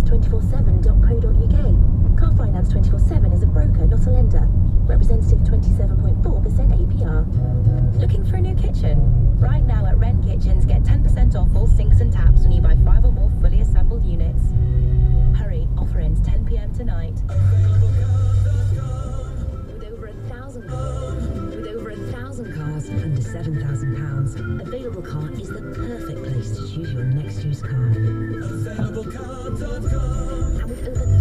carfinance247.co.uk. Car Finance 24/7 is a broker, not a lender. Representative 27.4% APR. Looking for a new kitchen? Right now at Wren Kitchens, get 10% off all sinks and taps when you buy 5 or more fully assembled units. Hurry, offer ends 10 p.m. tonight. With over 1,000 cars under £7,000, Available Car is the perfect place to choose your next used car. And with over